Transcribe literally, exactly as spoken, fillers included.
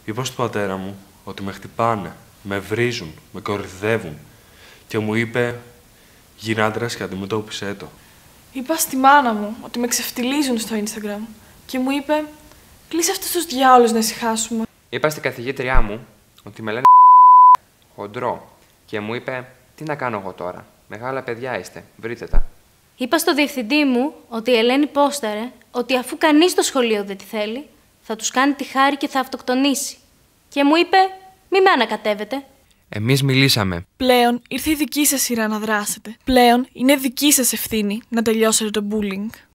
Είπα στον πατέρα μου ότι με χτυπάνε, με βρίζουν, με κορυδεύουν και μου είπε «Γίνε άντρας και αντιμετώπισε το». Είπα στη μάνα μου ότι με ξεφτιλίζουν στο Instagram και μου είπε «Κλείσε αυτούς τους διάολους να ησυχάσουμε». Είπα στην καθηγήτριά μου ότι με λένε χοντρό και μου είπε «Τι να κάνω εγώ τώρα, μεγάλα παιδιά είστε, βρείτε τα». Είπα στο διευθυντή μου ότι η Ελένη πόσταρε ότι αφού κανείς στο σχολείο δεν τη θέλει, θα τους κάνει τη χάρη και θα αυτοκτονήσει. Και μου είπε «Μη με ανακατεύετε». Εμείς μιλήσαμε. Πλέον ήρθε η δική σας σειρά να δράσετε. Πλέον είναι δική σας ευθύνη να τελειώσετε το bullying.